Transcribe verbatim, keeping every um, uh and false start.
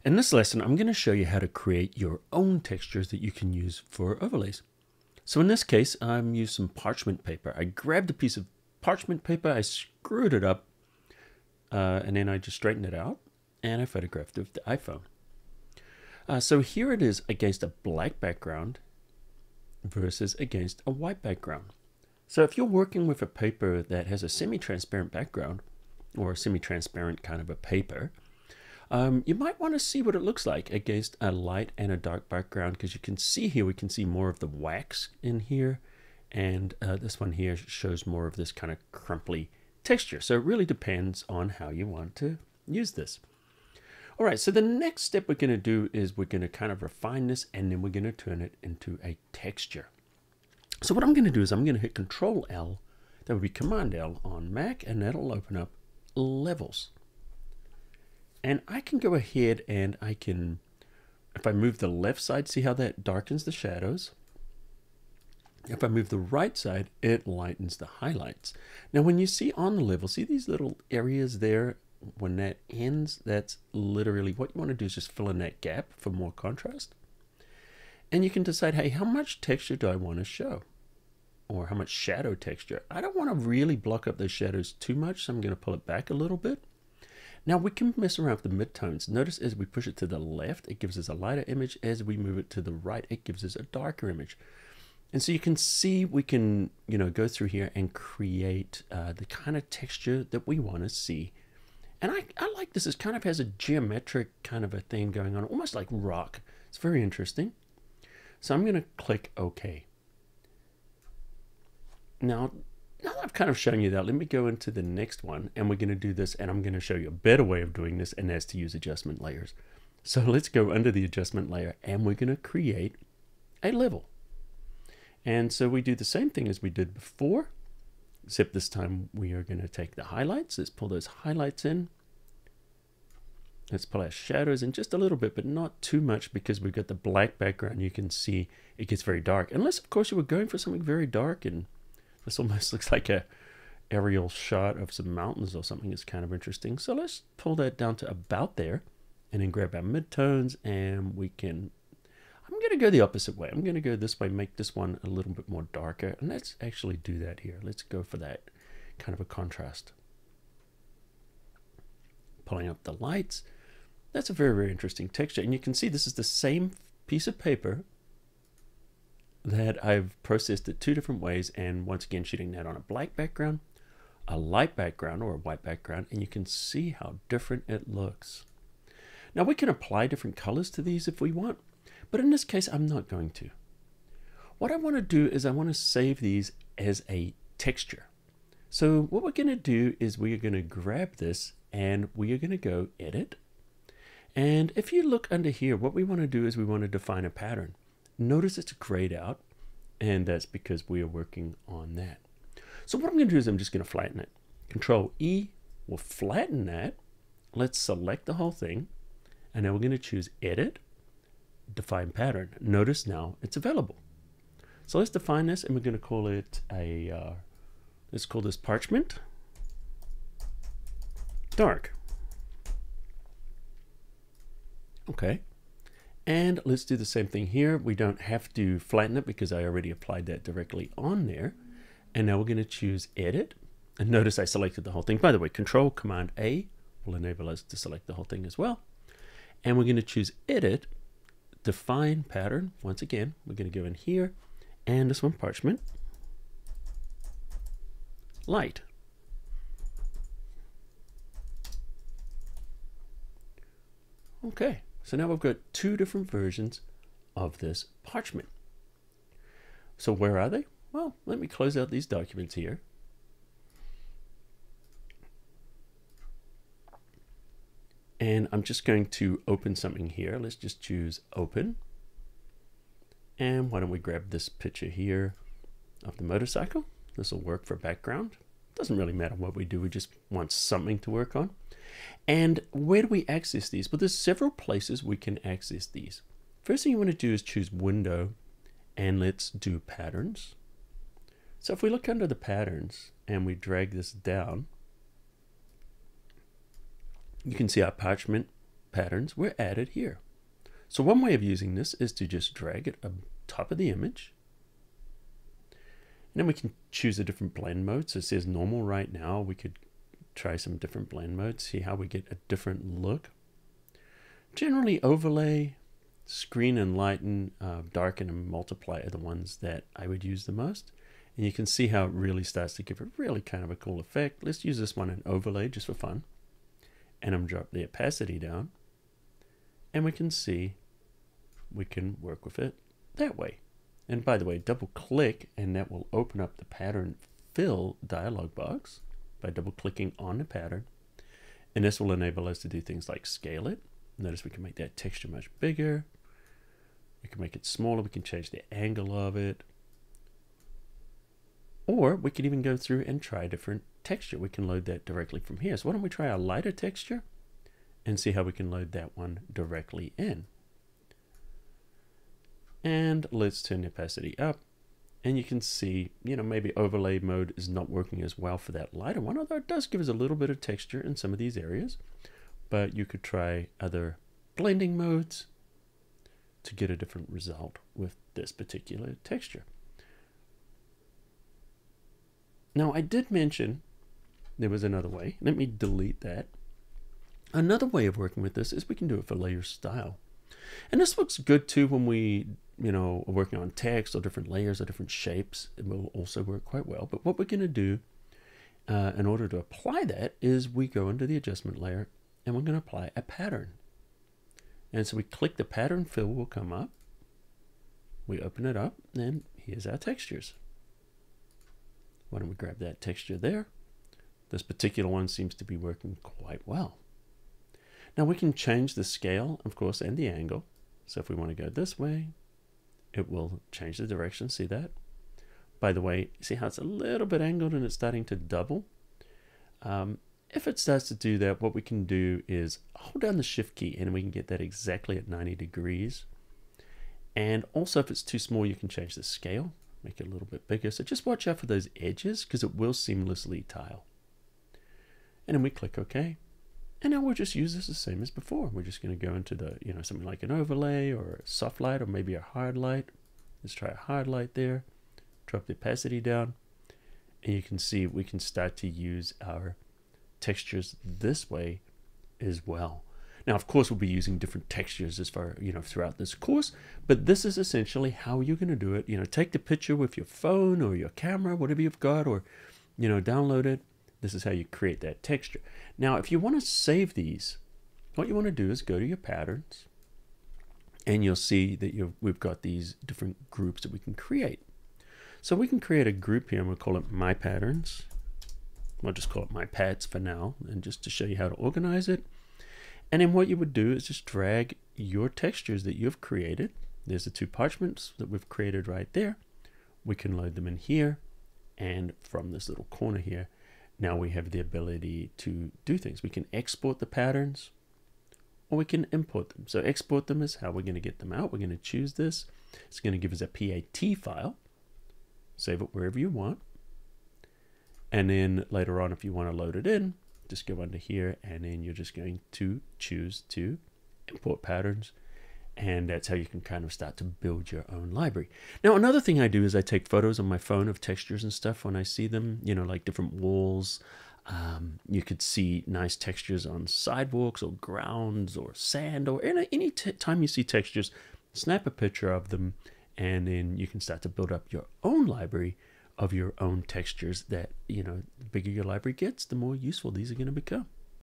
In this lesson, I'm going to show you how to create your own textures that you can use for overlays. So in this case, I'm using some parchment paper. I grabbed a piece of parchment paper, I screwed it up, uh, and then I just straightened it out, and I photographed it with the iPhone. Uh, so here it is against a black background versus against a white background. So if you're working with a paper that has a semi-transparent background, or a semi-transparent kind of a paper, Um, you might want to see what it looks like against a light and a dark background, because you can see here, we can see more of the wax in here, and uh, this one here shows more of this kind of crumply texture. So it really depends on how you want to use this. All right, so the next step we're going to do is we're going to kind of refine this, and then we're going to turn it into a texture. So what I'm going to do is I'm going to hit Control L, that would be Command L on Mac, and that'll open up levels. And I can go ahead and I can, if I move the left side, see how that darkens the shadows? If I move the right side, it lightens the highlights. Now when you see on the level, see these little areas there? When that ends, that's literally what you want to do, is just fill in that gap for more contrast. And you can decide, hey, how much texture do I want to show? Or how much shadow texture? I don't want to really block up those shadows too much, so I'm going to pull it back a little bit. Now we can mess around with the midtones. Notice as we push it to the left, it gives us a lighter image. As we move it to the right, it gives us a darker image. And so you can see we can, you know, go through here and create uh, the kind of texture that we want to see. And I, I like this. It kind of has a geometric kind of a thing going on, almost like rock. It's very interesting. So I'm going to click OK. Now, Now that I've kind of shown you that, let me go into the next one, and we're going to do this, and I'm going to show you a better way of doing this, and that's to use adjustment layers. So let's go under the adjustment layer, and we're going to create a level. And so we do the same thing as we did before, except this time we are going to take the highlights. Let's pull those highlights in. Let's pull our shadows in just a little bit, but not too much, because we've got the black background. You can see it gets very dark, unless of course you were going for something very dark, and this almost looks like a aerial shot of some mountains or something. It's kind of interesting. So let's pull that down to about there, and then grab our midtones, and we can, I'm going to go the opposite way. I'm going to go this way, make this one a little bit more darker. And let's actually do that here. Let's go for that kind of a contrast. Pulling up the lights. That's a very, very interesting texture. And you can see this is the same piece of paper that I've processed it two different ways, and once again shooting that on a black background, a light background, or a white background, and you can see how different it looks. Now we can apply different colors to these if we want, but in this case I'm not going to. What I want to do is I want to save these as a texture. So what we're going to do is we are going to grab this, and we are going to go Edit, and if you look under here, what we want to do is we want to define a pattern. Notice it's grayed out, and that's because we are working on that. So what I'm going to do is I'm just going to flatten it. Control E will flatten that. Let's select the whole thing, and now we're going to choose Edit, Define Pattern. Notice now it's available. So let's define this, and we're going to call it a, uh, let's call this Parchment Dark. Okay. And let's do the same thing here. We don't have to flatten it because I already applied that directly on there. And now we're going to choose Edit. And notice I selected the whole thing. By the way, Control Command A will enable us to select the whole thing as well. And we're going to choose Edit, Define Pattern. Once again, we're going to go in here, and this one, Parchment Light. Okay. So now we've got two different versions of this parchment. So where are they? Well, let me close out these documents here. And I'm just going to open something here. Let's just choose Open. And why don't we grab this picture here of the motorcycle? This will work for background. Doesn't really matter what we do. We just want something to work on. And where do we access these? Well, there's several places we can access these. First thing you want to do is choose Window, and let's do Patterns. So if we look under the Patterns and we drag this down, you can see our parchment patterns were added here. So one way of using this is to just drag it on top of the image. And then we can choose a different blend mode. So it says normal right now. We could try some different blend modes, see how we get a different look. Generally overlay, screen and lighten, uh, darken and multiply are the ones that I would use the most. And you can see how it really starts to give a really kind of a cool effect. Let's use this one in overlay just for fun. And I'm drop the opacity down. And we can see we can work with it that way. And by the way, double click and that will open up the pattern fill dialog box by double clicking on the pattern. And this will enable us to do things like scale it. Notice we can make that texture much bigger. We can make it smaller. We can change the angle of it. Or we can even go through and try a different texture. We can load that directly from here. So why don't we try a lighter texture and see how we can load that one directly in. And let's turn the opacity up. And you can see, you know, maybe overlay mode is not working as well for that lighter one, although it does give us a little bit of texture in some of these areas. But you could try other blending modes to get a different result with this particular texture. Now, I did mention there was another way. Let me delete that. Another way of working with this is we can do it for layer style. And this looks good too when we, you know, are working on text or different layers or different shapes. It will also work quite well. But what we're going to do uh, in order to apply that is we go into the adjustment layer and we're going to apply a pattern. And so we click the pattern fill will come up. We open it up and here's our textures. Why don't we grab that texture there? This particular one seems to be working quite well. Now we can change the scale, of course, and the angle. So if we want to go this way, it will change the direction. See that? By the way, see how it's a little bit angled and it's starting to double? Um, if it starts to do that, what we can do is hold down the shift key and we can get that exactly at ninety degrees. And also if it's too small, you can change the scale. Make it a little bit bigger. So just watch out for those edges because it will seamlessly tile. And then we click OK. And now we'll just use this the same as before. We're just going to go into the, you know, something like an overlay or a soft light or maybe a hard light. Let's try a hard light there. Drop the opacity down. And you can see we can start to use our textures this way as well. Now, of course, we'll be using different textures as far, you know, throughout this course, but this is essentially how you're going to do it. You know, take the picture with your phone or your camera, whatever you've got, or, you know, download it. This is how you create that texture. Now, if you want to save these, what you want to do is go to your patterns, and you'll see that you've, we've got these different groups that we can create. So we can create a group here, and we'll call it My Patterns. We'll just call it My Pads for now, and just to show you how to organize it. And then what you would do is just drag your textures that you've created. There's the two parchments that we've created right there. We can load them in here. And from this little corner here, now we have the ability to do things. We can export the patterns or we can import them. So export them is how we're going to get them out. We're going to choose this. It's going to give us a P A T file. Save it wherever you want. And then later on, if you want to load it in, just go under here and then you're just going to choose to import patterns. And that's how you can kind of start to build your own library. Now, another thing I do is I take photos on my phone of textures and stuff when I see them, you know, like different walls. Um, you could see nice textures on sidewalks or grounds or sand or any, any t time you see textures, snap a picture of them and then you can start to build up your own library of your own textures that, you know, the bigger your library gets, the more useful these are going to become.